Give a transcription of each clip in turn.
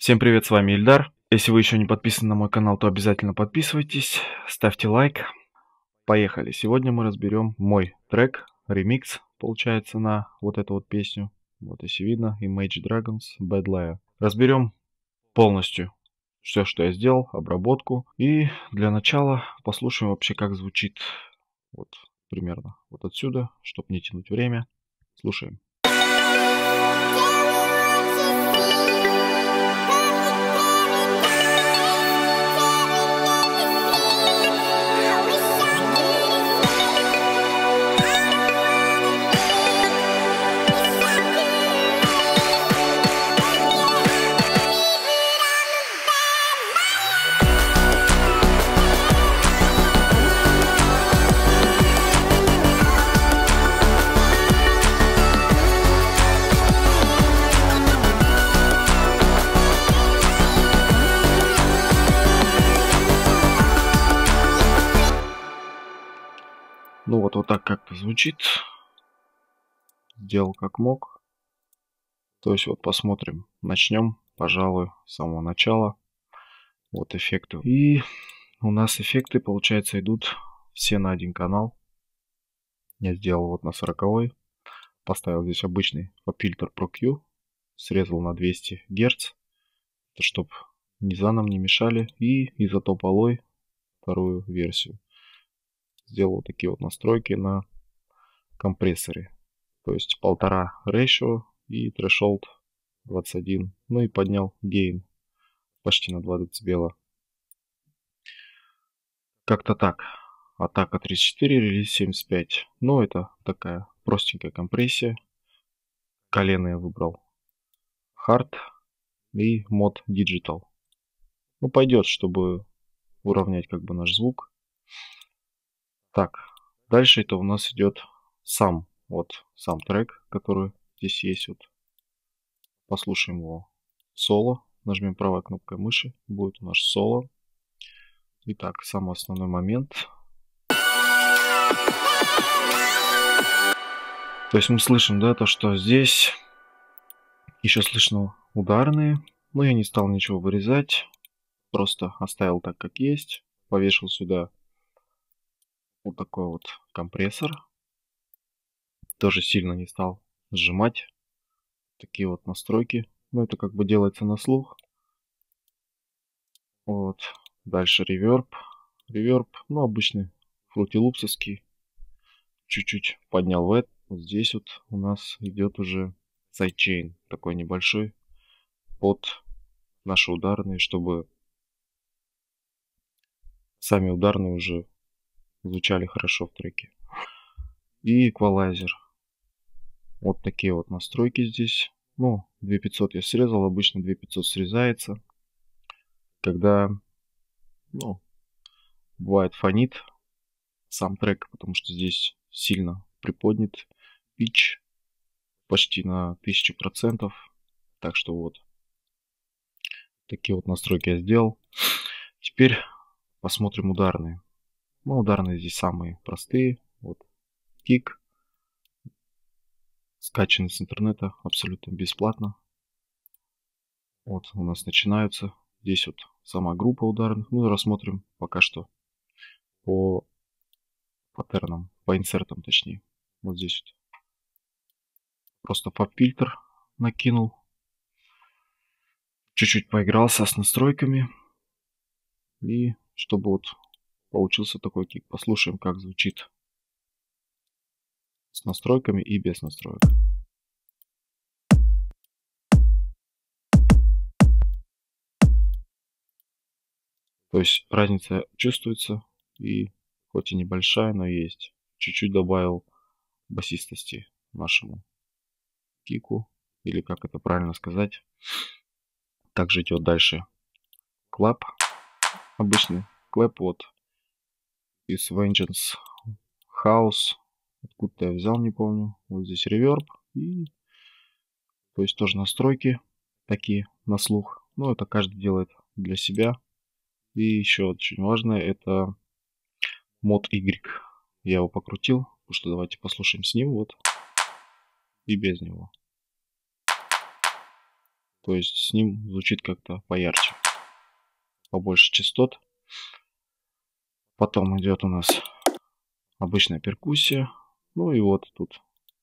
Всем привет, с вами Ильдар. Если вы еще не подписаны на мой канал, то обязательно подписывайтесь, ставьте лайк. Поехали. Сегодня мы разберем мой трек, ремикс, получается, на вот эту вот песню. Вот если видно, Imagine Dragons Bad Liar. Разберем полностью все, что я сделал, обработку. И для начала послушаем вообще, как звучит вот примерно вот отсюда, чтобы не тянуть время. Слушаем. Ну вот так как-то звучит. Сделал как мог. То есть вот посмотрим. Начнем, пожалуй, с самого начала. Вот эффекты. И у нас эффекты, получается, идут все на один канал. Я сделал вот на 40-й. Поставил здесь обычный поп-фильтр Pro Q. Срезал на 200 Гц. Чтобы низа нам не мешали. И Isotope Alloy, вторую версию. Сделал вот такие вот настройки на компрессоре. То есть 1,5 ratio и threshold 21. Ну и поднял gain почти на 2 дБ. Как-то так. Атака 34, релиз 75. Ну это такая простенькая компрессия. Колено я выбрал Hard и мод Digital. Ну пойдет, чтобы уравнять как бы наш звук. Так, дальше это у нас идет сам трек, который здесь есть. Вот. Послушаем его соло. Нажмем правой кнопкой мыши. Будет наш соло. Итак, самый основной момент. То есть мы слышим, да, то, что здесь еще слышно ударные. Но я не стал ничего вырезать. Просто оставил так, как есть. Повешал сюда вот такой вот компрессор. Тоже сильно не стал сжимать. Такие вот настройки. Ну, это как бы делается на слух. Вот. Дальше реверб. Реверб, ну, обычный фрутилупсовский. Чуть-чуть поднял вэт. Вот здесь вот у нас идет уже сайдчейн. Такой небольшой. Под наши ударные, чтобы сами ударные уже звучали хорошо в треке. И эквалайзер. Вот такие вот настройки здесь. Ну, 2500 я срезал. Обычно 2500 срезается. Когда, ну, бывает фонит сам трек, потому что здесь сильно приподнят питч почти на 1000%. Так что вот. Такие вот настройки я сделал. Теперь посмотрим ударные. Ну, ударные здесь самые простые. Вот кик. Скачанный с интернета абсолютно бесплатно. Вот у нас начинаются. Здесь вот сама группа ударных. Ну, рассмотрим пока что по паттернам, по инсертам точнее. Вот здесь вот. Просто поп-фильтр накинул. Чуть-чуть поигрался с настройками. И чтобы вот получился такой кик. Послушаем, как звучит с настройками и без настроек. То есть разница чувствуется, и хоть и небольшая, но есть. Чуть-чуть добавил басистости нашему кику, или как это правильно сказать. Также идет дальше клап, обычный клэп вот из Vengeance House. Откуда-то я взял, не помню. Вот здесь реверб. И то есть тоже настройки такие на слух. Но это каждый делает для себя. И еще очень важное, это мод Y. Я его покрутил, потому что давайте послушаем с ним вот и без него. То есть с ним звучит как-то поярче, побольше частот. Потом идет у нас обычная перкуссия. Ну и вот тут.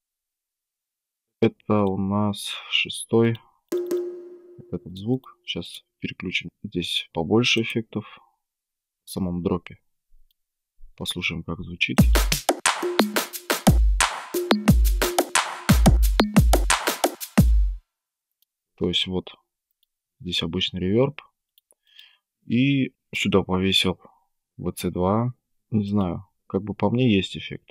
Это у нас 6-й. Вот этот звук. Сейчас переключим. Здесь побольше эффектов в самом дропе. Послушаем, как звучит. То есть вот здесь обычный реверб. И сюда повесил VC2. Не знаю, как бы по мне есть эффект.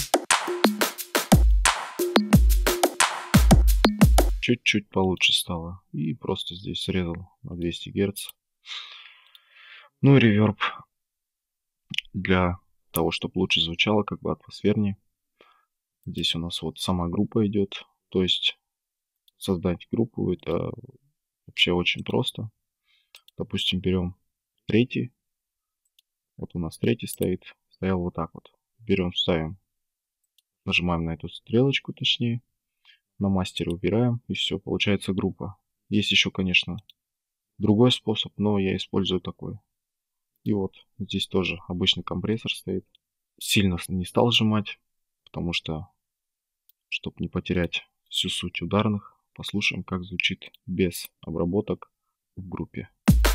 Чуть-чуть получше стало. И просто здесь срезал на 200 Гц. Ну и реверб для того, чтобы лучше звучало, как бы атмосфернее. Здесь у нас вот сама группа идет. То есть создать группу это вообще очень просто. Допустим, берем третий. Вот у нас третий стоит. Стоял вот так вот. Берем, ставим. Нажимаем на эту стрелочку, точнее. На мастере убираем. И все, получается группа. Есть еще, конечно, другой способ, но я использую такой. И вот здесь тоже обычный компрессор стоит. Сильно не стал сжимать, потому что, чтобы не потерять всю суть ударных, послушаем, как звучит без обработок в группе.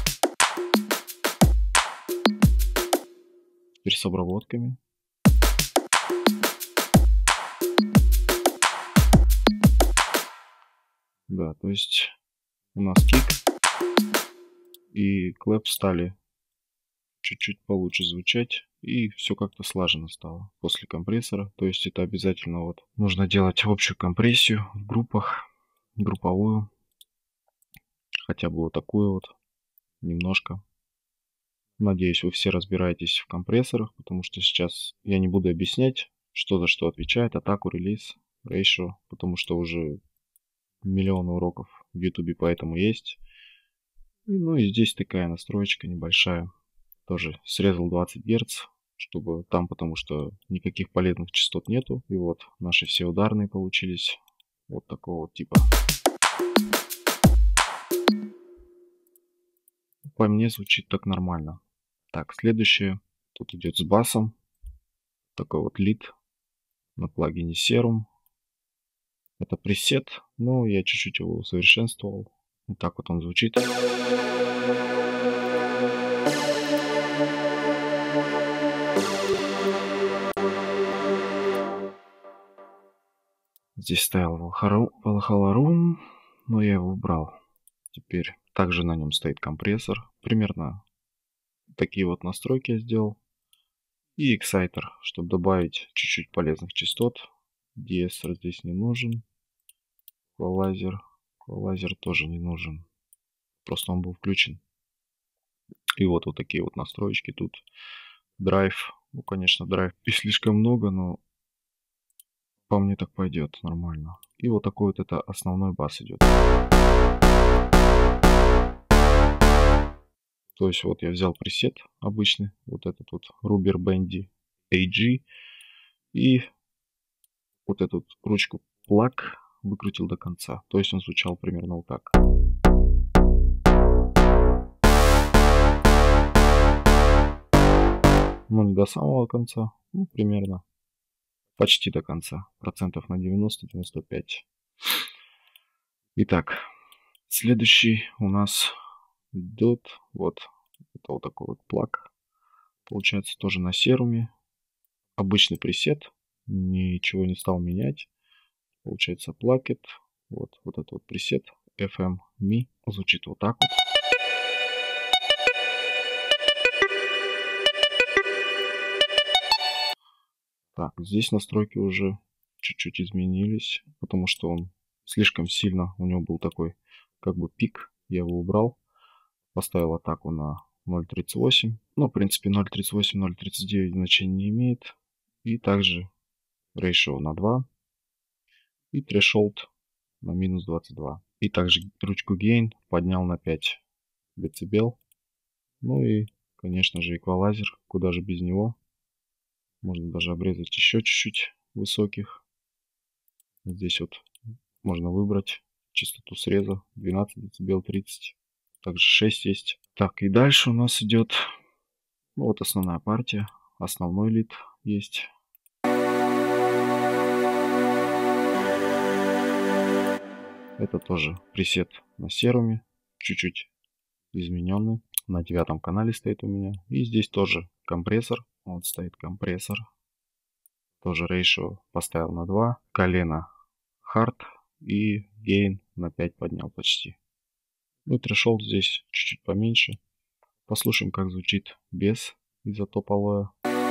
Теперь с обработками. Да, то есть у нас кик и клэп стали чуть-чуть получше звучать. И все как-то слаженно стало после компрессора. То есть это обязательно вот нужно делать общую компрессию в группах, групповую. Хотя бы вот такую вот, немножко. Надеюсь, вы все разбираетесь в компрессорах, потому что сейчас я не буду объяснять, что за что отвечает, атаку, релиз, ratio, потому что уже миллионы уроков в YouTube поэтому есть. Ну и здесь такая настроечка небольшая. Тоже срезал 20 Гц, чтобы там, потому что никаких полезных частот нету. И вот наши все ударные получились вот такого вот типа. По мне звучит так нормально. Так, следующее. Тут идет с басом. Такой вот лид на плагине Serum. Это пресет, но я чуть-чуть его усовершенствовал. Вот так вот он звучит. Здесь стоял Valhalla Room, но я его убрал. Теперь также на нем стоит компрессор. Примерно такие вот настройки я сделал. И Exciter, чтобы добавить чуть-чуть полезных частот. Деэстер здесь не нужен. Эквалайзер тоже не нужен. Просто он был включен. И вот такие вот настроечки тут. Драйв. Ну, конечно, драйв и слишком много, но по мне так пойдет нормально. И вот такой вот это основной бас идет. То есть вот я взял пресет обычный, вот этот вот Rubber Bandy AG, и вот эту ручку plug выкрутил до конца. То есть он звучал примерно вот так. Ну не до самого конца, ну примерно почти до конца, процентов на 90-95. Итак, следующий у нас идет вот это вот такой вот плаг. Получается тоже на серуме. Обычный пресет. Ничего не стал менять. Получается плакет. Вот этот вот пресет. FM Mi. Звучит вот так вот. Так, здесь настройки уже чуть-чуть изменились, потому что он слишком сильно, у него был такой как бы пик, я его убрал, поставил атаку на 0.38, ну, в принципе, 0.38, 0.39 значения не имеет, и также ratio на 2 и threshold на минус 22. И также ручку gain поднял на 5 дБ, ну и, конечно же, эквалайзер, куда же без него. Можно даже обрезать еще чуть-чуть высоких. Здесь вот можно выбрать частоту среза 12 дБ, 30. Также 6 есть. Так, и дальше у нас идет вот основная партия. Основной лид есть. Это тоже пресет на серуме, чуть-чуть измененный. На 9 канале стоит у меня. И здесь тоже компрессор. Вот стоит компрессор. Тоже ratio поставил на 2. Колено hard. И gain на 5 поднял почти. Ну, threshold здесь чуть-чуть поменьше. Послушаем, как звучит без изотоп алоэ.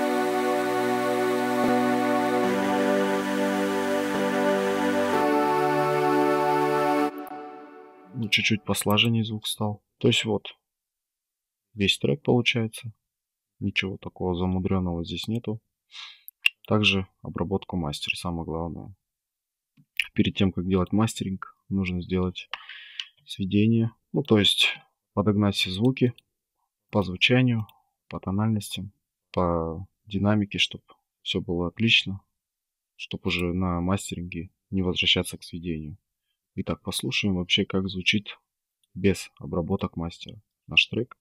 Ну, чуть-чуть послаженнее звук стал. То есть вот, весь трек получается. Ничего такого замудренного здесь нету. Также обработку мастера, самое главное. Перед тем, как делать мастеринг, нужно сделать сведение. Ну, то есть подогнать все звуки по звучанию, по тональностям, по динамике, чтобы все было отлично, чтобы уже на мастеринге не возвращаться к сведению. Итак, послушаем вообще, как звучит без обработок мастера наш трек.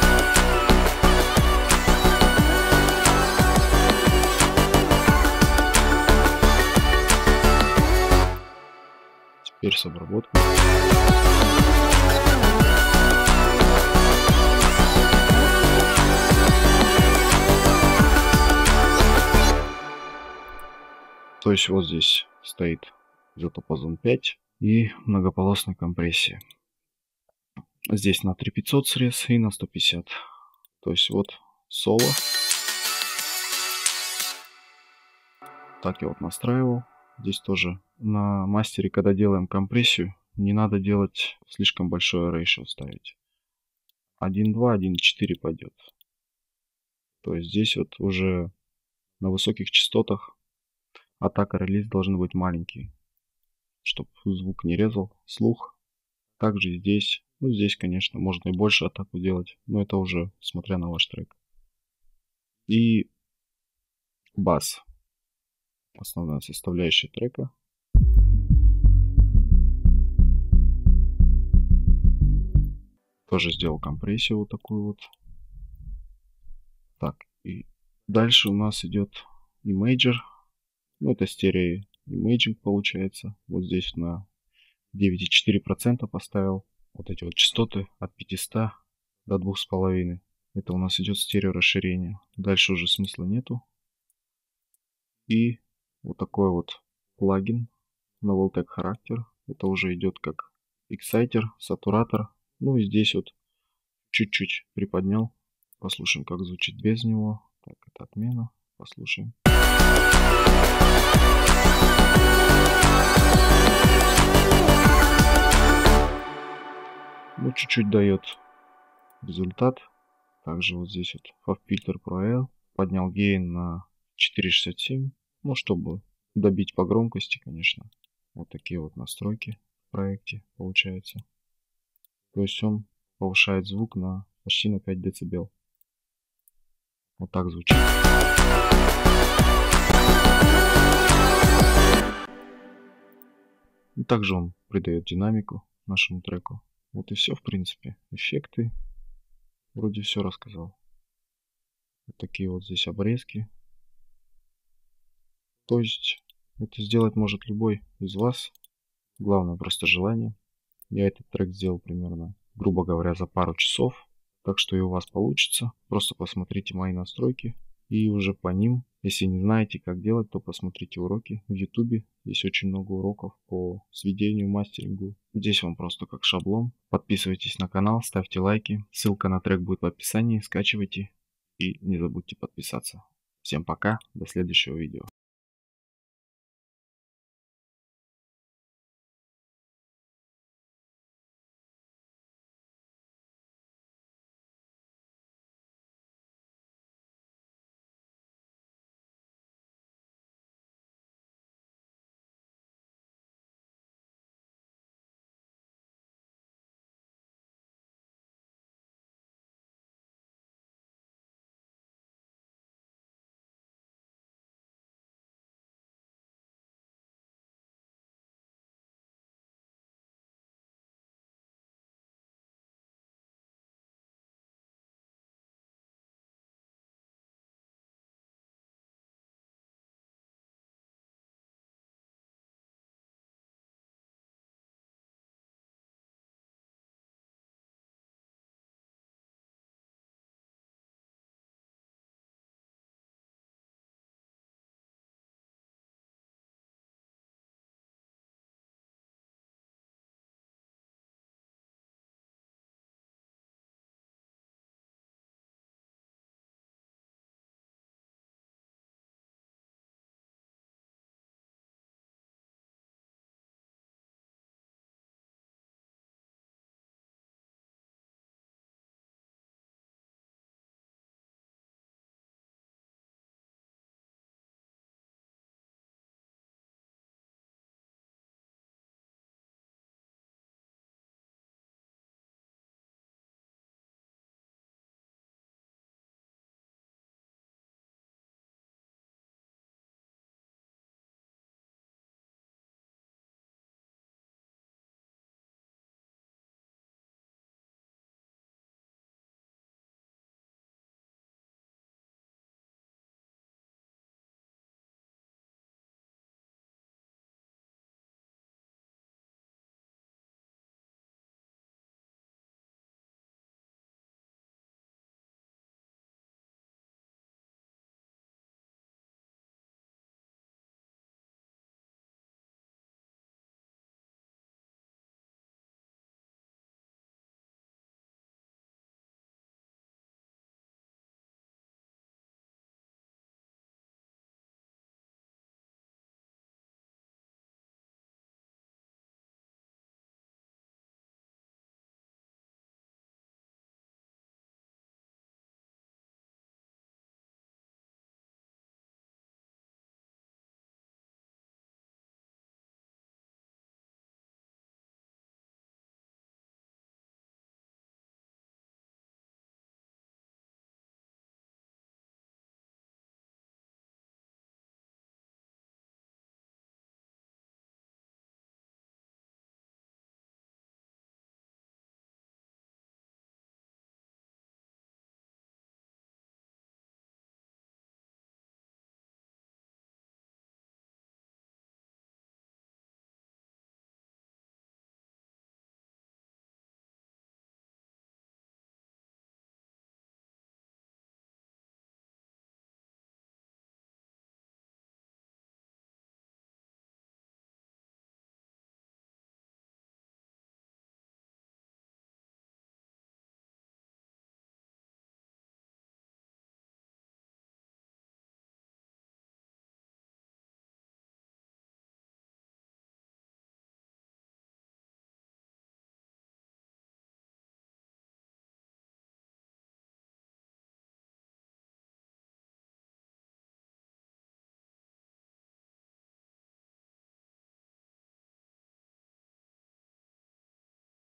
Теперь с обработкой. То есть вот здесь стоит изотопозон 5 и многополосная компрессия. Здесь на 3500 срез и на 150. То есть вот соло. Так я вот настраивал. Здесь тоже на мастере, когда делаем компрессию, не надо делать слишком большое ratio ставить. 1.2, 1.4 пойдет. То есть здесь вот уже на высоких частотах атака релиз должны быть маленькие, чтобы звук не резал слух. Также здесь, ну здесь, конечно, можно и больше атаку делать, но это уже смотря на ваш трек. И бас. Основная составляющая трека. Тоже сделал компрессию вот такую вот. Так, и дальше у нас идет Imager. Ну, это стерео Imaging получается. Вот здесь на 9,4% поставил. Вот эти вот частоты от 500 до 2,5. Это у нас идет стерео расширение. Дальше уже смысла нету. И вот такой вот плагин на Voltec характер. Это уже идет как эксайтер, сатуратор. Ну и здесь вот чуть-чуть приподнял. Послушаем, как звучит без него. Так, это отмена. Послушаем. Ну, чуть-чуть дает результат. Также вот здесь вот FabFilter Pro L. Поднял гейн на 4,67. Ну, чтобы добить по громкости, конечно. Вот такие вот настройки в проекте получается. То есть он повышает звук на почти на 5 дБ. Вот так звучит. И также он придает динамику нашему треку. Вот и все, в принципе. Эффекты. Вроде все рассказал. Вот такие вот здесь обрезки. То есть это сделать может любой из вас. Главное просто желание. Я этот трек сделал примерно, грубо говоря, за пару часов. Так что и у вас получится. Просто посмотрите мои настройки. И уже по ним, если не знаете, как делать, то посмотрите уроки в YouTube. Есть очень много уроков по сведению, мастерингу. Здесь вам просто как шаблон. Подписывайтесь на канал, ставьте лайки. Ссылка на трек будет в описании. Скачивайте и не забудьте подписаться. Всем пока, до следующего видео.